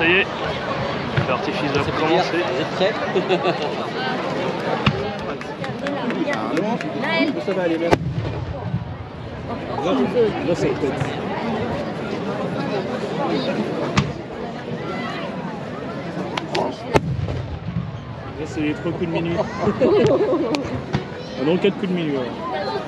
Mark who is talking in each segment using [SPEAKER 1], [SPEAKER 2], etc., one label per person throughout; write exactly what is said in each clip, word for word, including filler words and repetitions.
[SPEAKER 1] y est, l'artifice va commencer.
[SPEAKER 2] Vous êtes prêts?
[SPEAKER 3] Ça va aller, merci. Là, c'est peut-être. Là, c'est les trois coups de minuit. Ah non, quatre coups de minuit. Ouais.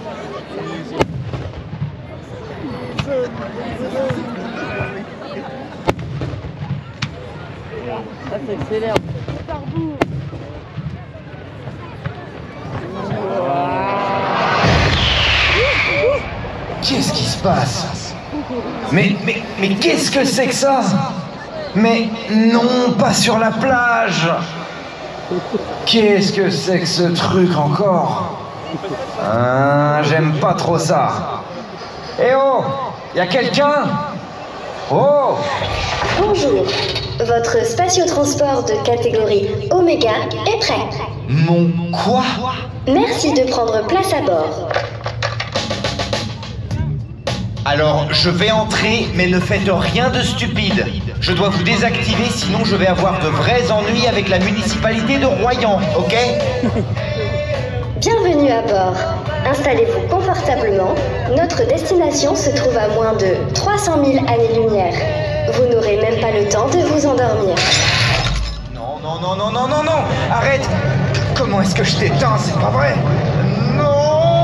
[SPEAKER 2] Ça s'accélère. Par bout.
[SPEAKER 4] Qu'est-ce qui se passe? Mais, mais, mais qu'est-ce que c'est que ça? Mais non, pas sur la plage! Qu'est-ce que c'est que ce truc encore? Ah, j'aime pas trop ça. Eh oh! Y'a quelqu'un? Oh!
[SPEAKER 5] Bonjour, votre spatiotransport de catégorie Oméga est prêt.
[SPEAKER 4] Mon quoi?
[SPEAKER 5] Merci de prendre place à bord.
[SPEAKER 4] Alors, je vais entrer, mais ne faites rien de stupide. Je dois vous désactiver, sinon je vais avoir de vrais ennuis avec la municipalité de Royan, ok?
[SPEAKER 5] Bienvenue à bord. Installez-vous confortablement. Notre destination se trouve à moins de trois cent mille années-lumière. Vous n'aurez même pas le temps de vous endormir.
[SPEAKER 4] Non, non, non, non, non, non, non! Arrête! Comment est-ce que je t'éteins? C'est pas vrai! Non!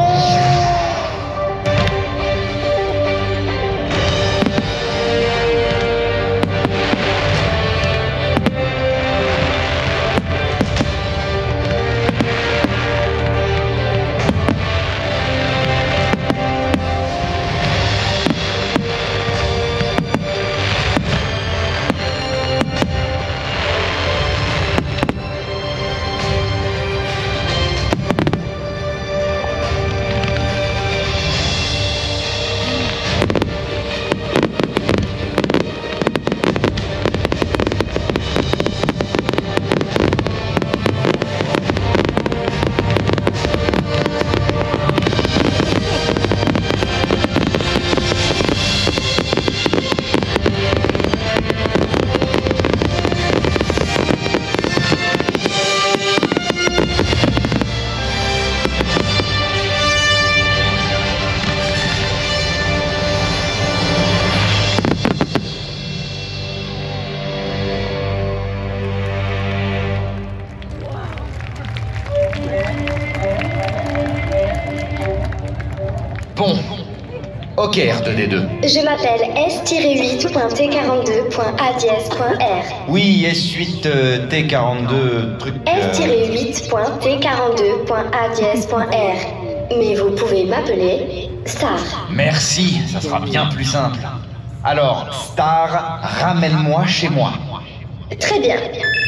[SPEAKER 4] Bon. Ok, R deux D deux.
[SPEAKER 5] Je m'appelle S huit point T quarante-deux point A dièse point R.
[SPEAKER 4] Oui, S huit euh, T quarante-deux truc... euh,
[SPEAKER 5] S huit point T quarante-deux point A dièse point R. Mais vous pouvez m'appeler Star.
[SPEAKER 4] Merci, ça sera bien plus simple. Alors, Star, ramène-moi chez moi.
[SPEAKER 5] Très bien.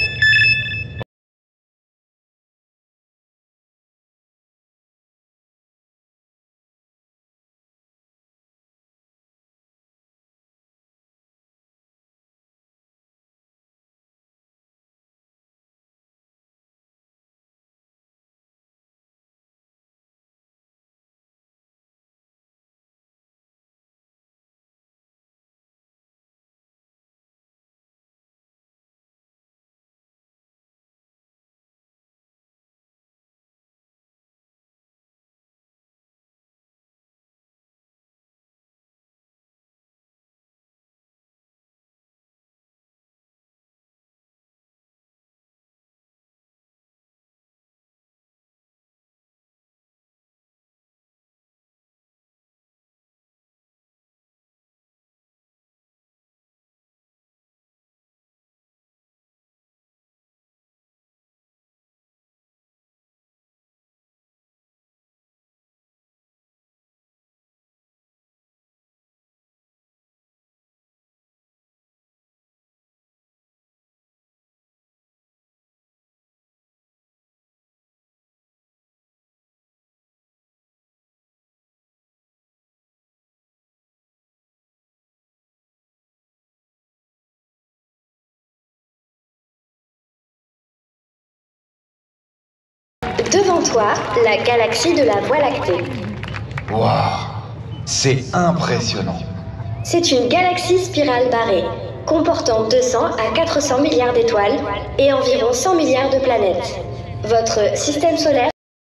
[SPEAKER 5] Devant toi, la galaxie de la Voie lactée.
[SPEAKER 4] Waouh, c'est impressionnant.
[SPEAKER 5] C'est une galaxie spirale barrée. comportant deux cents à quatre cents milliards d'étoiles et environ cent milliards de planètes. Votre système solaire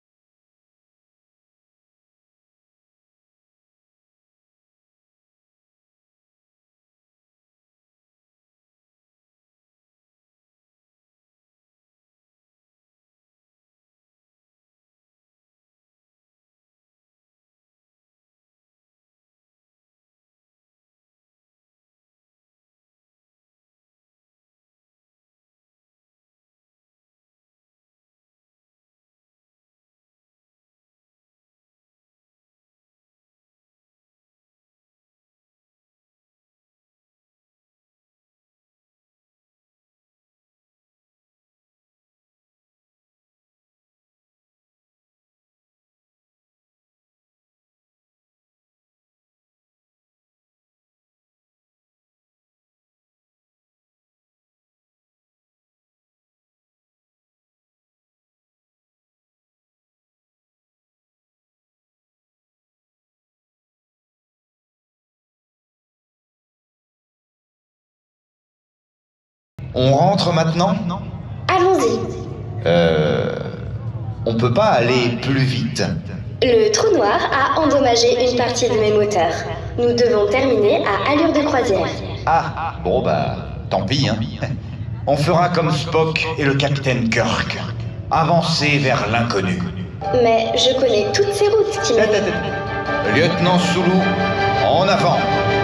[SPEAKER 4] On rentre maintenant?
[SPEAKER 5] Allons-y.
[SPEAKER 4] Euh... On peut pas aller plus vite?
[SPEAKER 5] Le trou noir a endommagé une partie de mes moteurs. Nous devons terminer à allure de croisière.
[SPEAKER 4] Ah, bon bah, tant pis, hein. On fera comme Spock et le capitaine Kirk. Avancer vers l'inconnu.
[SPEAKER 5] Mais je connais toutes ces routes qui mènent.
[SPEAKER 4] Lieutenant Sulu, en avant.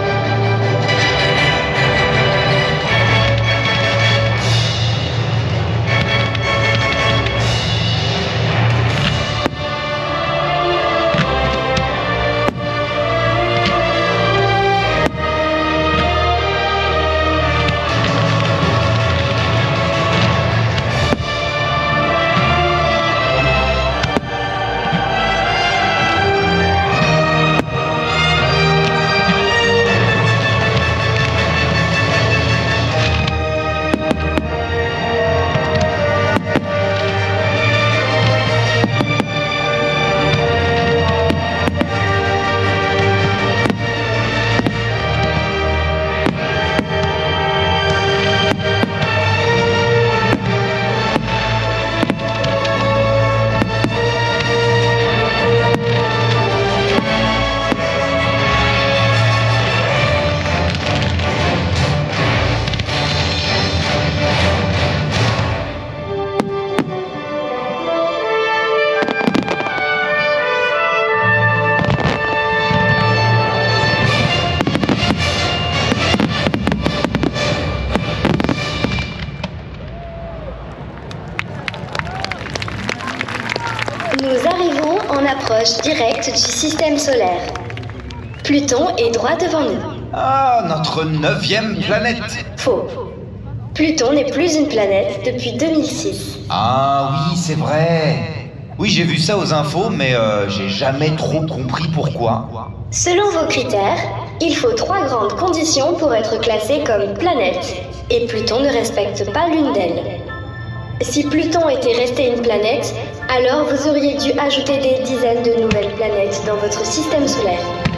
[SPEAKER 5] Nous arrivons en approche directe du système solaire. Pluton est droit devant nous.
[SPEAKER 4] Ah, notre neuvième planète.
[SPEAKER 5] Faux. Pluton n'est plus une planète depuis deux mille six.
[SPEAKER 4] Ah oui, c'est vrai. Oui, j'ai vu ça aux infos, mais euh, j'ai jamais trop compris pourquoi.
[SPEAKER 5] Selon vos critères, il faut trois grandes conditions pour être classé comme planète. Et Pluton ne respecte pas l'une d'elles. Si Pluton était resté une planète, alors vous auriez dû ajouter des dizaines de nouvelles planètes dans votre système solaire.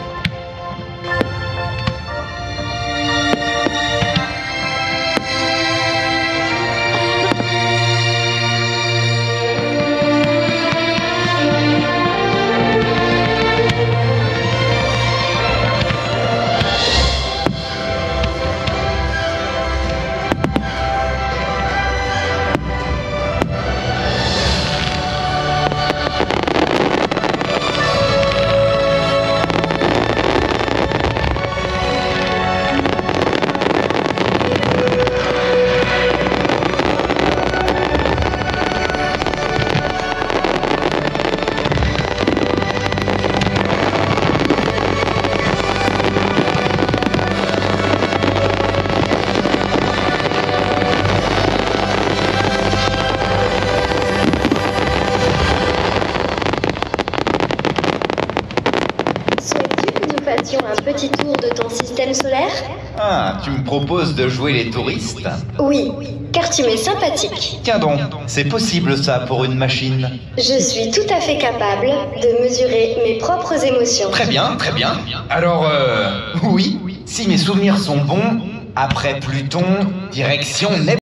[SPEAKER 5] Un petit tour de ton système solaire?
[SPEAKER 4] Ah, tu me proposes de jouer les touristes?
[SPEAKER 5] Oui, car tu m'es sympathique.
[SPEAKER 4] Tiens donc, c'est possible ça pour une machine?
[SPEAKER 5] Je suis tout à fait capable de mesurer mes propres émotions.
[SPEAKER 4] Très bien, très bien. Alors, euh... oui, si mes souvenirs sont bons, Après Pluton, direction Neptune.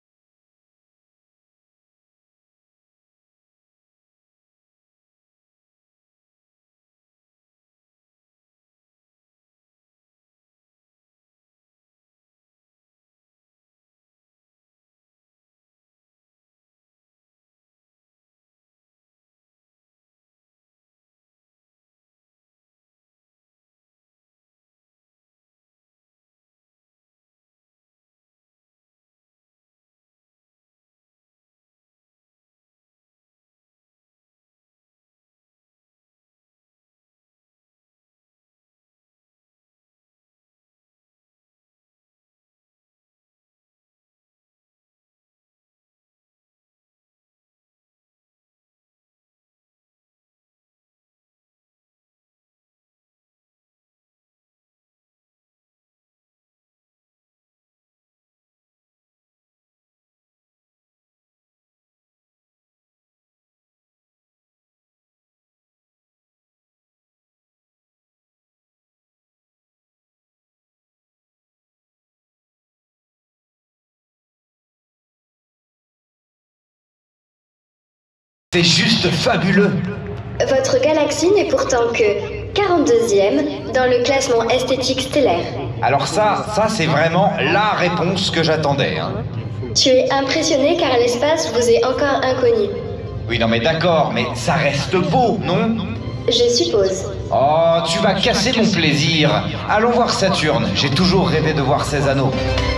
[SPEAKER 4] C'est juste fabuleux.
[SPEAKER 5] Votre galaxie n'est pourtant que quarante-deuxième dans le classement esthétique stellaire.
[SPEAKER 4] Alors ça, ça c'est vraiment la réponse que j'attendais. Hein.
[SPEAKER 5] Tu es impressionné car l'espace vous est encore inconnu.
[SPEAKER 4] Oui, non mais d'accord, mais ça reste beau, non?
[SPEAKER 5] Je suppose.
[SPEAKER 4] Oh, tu vas casser mon plaisir. Allons voir Saturne, j'ai toujours rêvé de voir ses anneaux.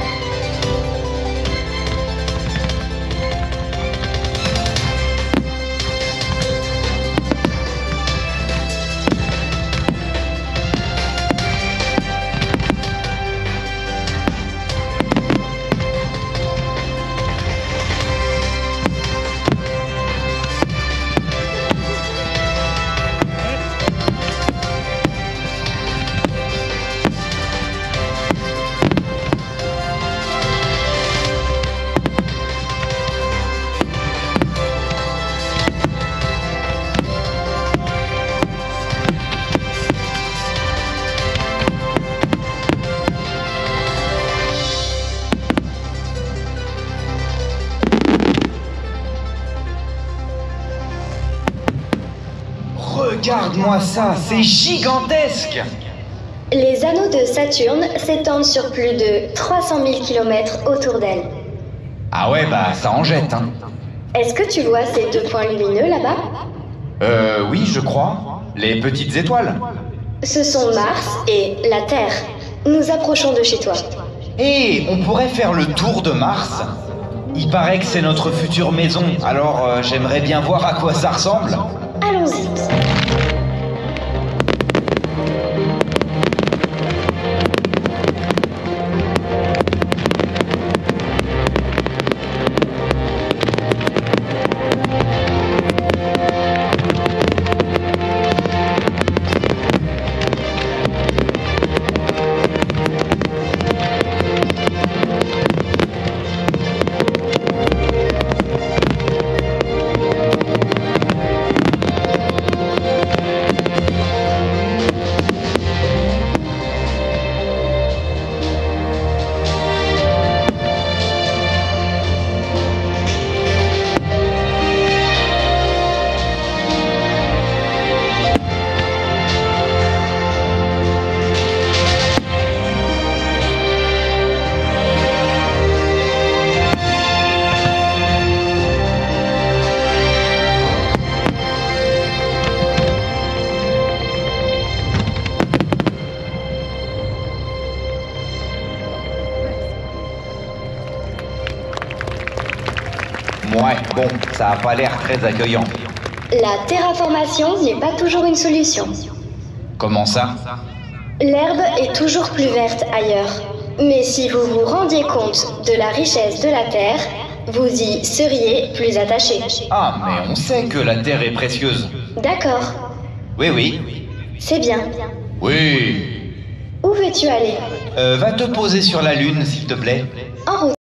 [SPEAKER 4] Regarde-moi ça, c'est gigantesque!
[SPEAKER 5] Les anneaux de Saturne s'étendent sur plus de trois cent mille kilomètres autour d'elle.
[SPEAKER 4] Ah ouais, bah ça en jette, hein.
[SPEAKER 5] Est-ce que tu vois ces deux points lumineux là-bas?
[SPEAKER 4] Euh, oui, je crois. Les petites étoiles.
[SPEAKER 5] Ce sont Mars et la Terre. Nous approchons de chez toi.
[SPEAKER 4] Hé, on pourrait faire le tour de Mars. Il paraît que c'est notre future maison, alors euh, j'aimerais bien voir à quoi ça ressemble.
[SPEAKER 5] Allons-y.
[SPEAKER 4] Ouais, bon, ça a pas l'air très accueillant.
[SPEAKER 5] La terraformation n'est pas toujours une solution.
[SPEAKER 4] Comment ça?
[SPEAKER 5] L'herbe est toujours plus verte ailleurs. Mais si vous vous rendiez compte de la richesse de la Terre, vous y seriez plus attaché.
[SPEAKER 4] Ah, mais on sait que la Terre est précieuse.
[SPEAKER 5] D'accord.
[SPEAKER 4] Oui, oui.
[SPEAKER 5] C'est bien.
[SPEAKER 4] Oui.
[SPEAKER 5] Où veux-tu aller?
[SPEAKER 4] Euh, va te poser sur la Lune, s'il te plaît.
[SPEAKER 5] En route.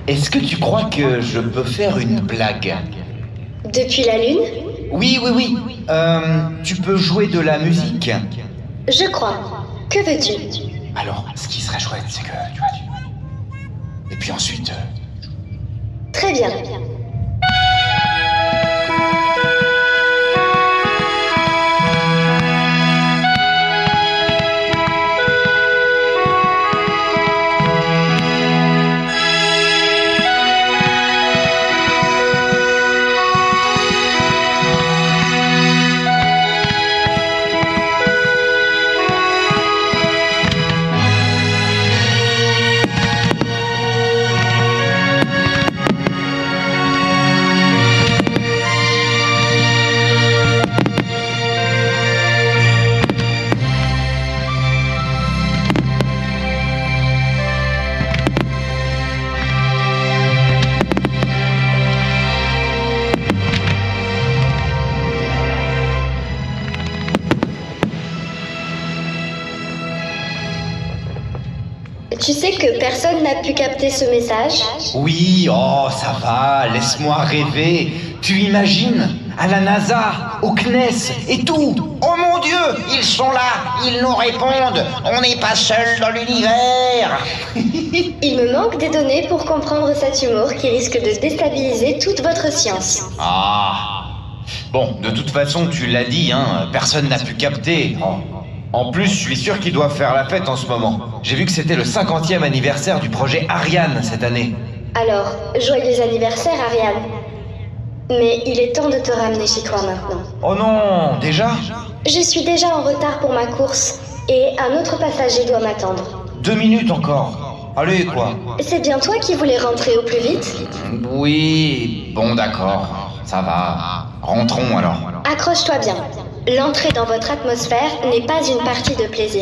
[SPEAKER 4] est-ce que tu crois que je peux faire une blague?
[SPEAKER 5] Depuis la Lune?
[SPEAKER 4] Oui, oui, oui. Euh, tu peux jouer de la musique?
[SPEAKER 5] Je crois. Que veux-tu?
[SPEAKER 4] Alors, ce qui serait chouette, c'est que tu vois, tu... Et puis ensuite... euh,
[SPEAKER 5] Très bien. Tu sais que personne n'a pu capter ce message?
[SPEAKER 4] Oui, oh, ça va, laisse-moi rêver. Tu imagines? À la NASA, au C N E S et tout. Oh mon Dieu, ils sont là, ils nous répondent. On n'est pas seul dans l'univers.
[SPEAKER 5] Il me manque des données pour comprendre cet humour qui risque de déstabiliser toute votre science.
[SPEAKER 4] Ah. Bon, de toute façon, tu l'as dit, hein, personne n'a pu capter. Oh. En plus, je suis sûr qu'ils doivent faire la fête en ce moment. J'ai vu que c'était le cinquantième anniversaire du projet Ariane cette année.
[SPEAKER 5] Alors, joyeux anniversaire, Ariane. Mais il est temps de te ramener chez toi maintenant.
[SPEAKER 4] Oh non, déjà?
[SPEAKER 5] Je suis déjà en retard pour ma course, et un autre passager doit m'attendre.
[SPEAKER 4] Deux minutes encore. Allez, quoi?
[SPEAKER 5] C'est bien toi qui voulais rentrer au plus vite?
[SPEAKER 4] Oui, bon d'accord, ça va. Rentrons alors.
[SPEAKER 5] Accroche-toi bien. L'entrée dans votre atmosphère n'est pas une partie de plaisir.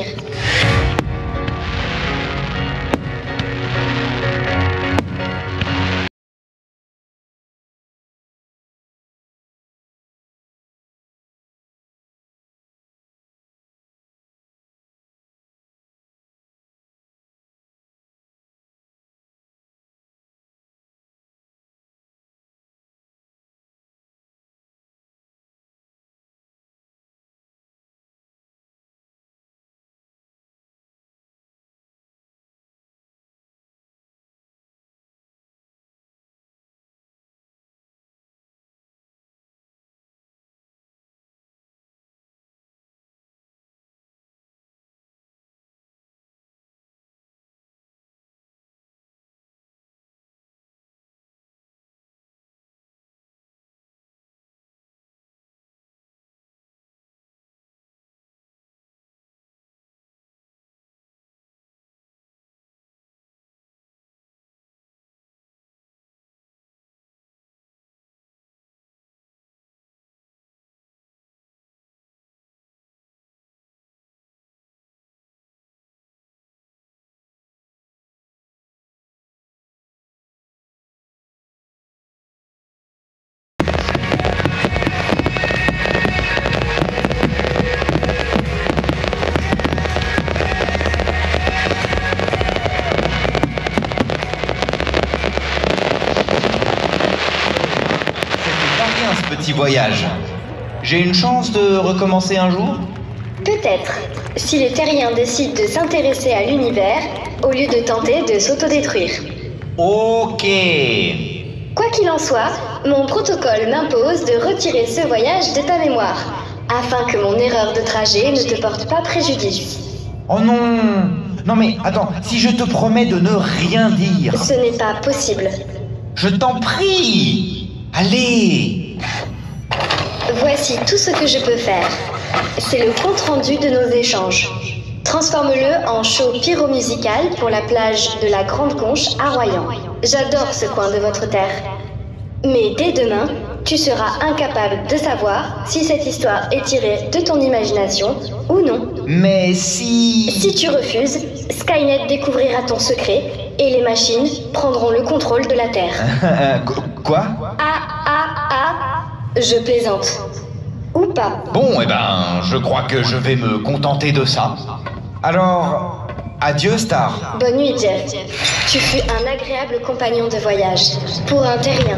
[SPEAKER 4] Petit voyage. J'ai une chance de recommencer un jour?
[SPEAKER 5] Peut-être, si les terriens décident de s'intéresser à l'univers au lieu de tenter de s'autodétruire.
[SPEAKER 4] Ok.
[SPEAKER 5] Quoi qu'il en soit, mon protocole m'impose de retirer ce voyage de ta mémoire, afin que mon erreur de trajet ne te porte pas préjudice.
[SPEAKER 4] Oh non! Non mais attends, si je te promets de ne rien dire...
[SPEAKER 5] Ce n'est pas possible.
[SPEAKER 4] Je t'en prie! Allez!
[SPEAKER 5] Voici tout ce que je peux faire. C'est le compte-rendu de nos échanges. Transforme-le en show pyro-musical pour la plage de la Grande Conche à Royan. J'adore ce coin de votre terre. Mais dès demain, tu seras incapable de savoir si cette histoire est tirée de ton imagination ou non.
[SPEAKER 4] Mais si...
[SPEAKER 5] Si tu refuses, Skynet découvrira ton secret et les machines prendront le contrôle de la Terre.
[SPEAKER 4] Quoi?
[SPEAKER 5] Ah, ah, ah, je plaisante. Ou pas.
[SPEAKER 4] Bon, eh ben, je crois que je vais me contenter de ça. Alors, Adieu, Star.
[SPEAKER 5] Bonne nuit, Jeff. Tu fus un agréable compagnon de voyage. Pour un terrien.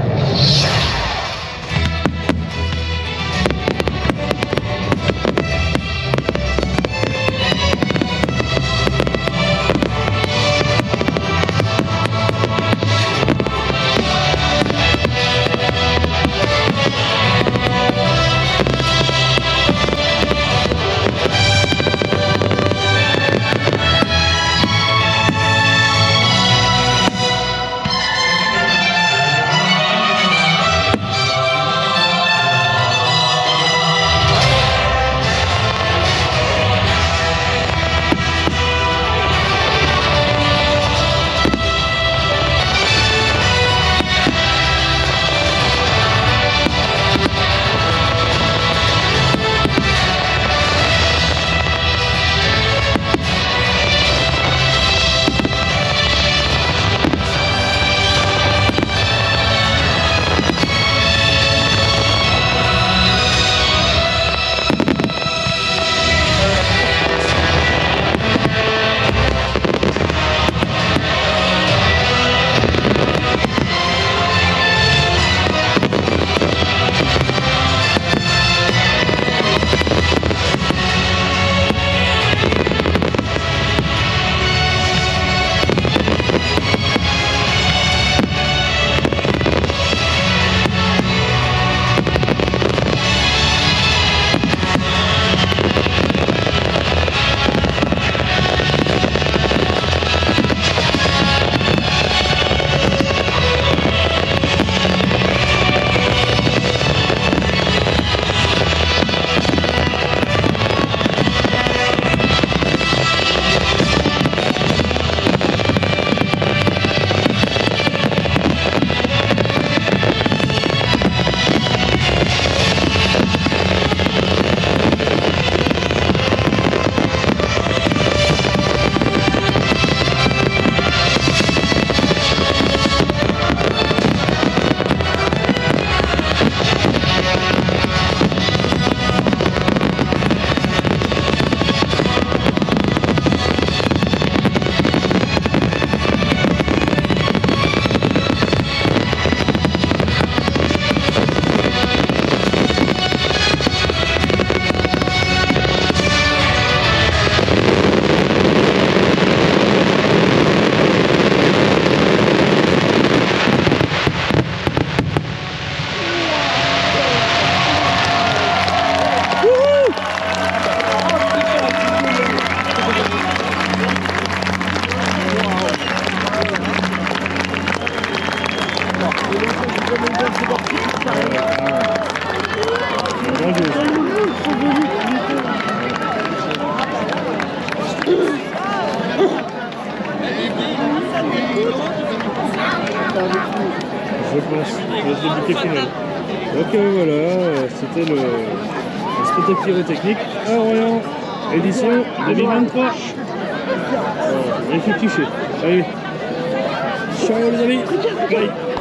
[SPEAKER 3] Je pense, le bouquet final. Ok, voilà, c'était le, le spectacle pyrotechnique à Orléans, édition deux mille vingt-trois. Voilà, il faut cliché. Allez, ciao les amis, bye.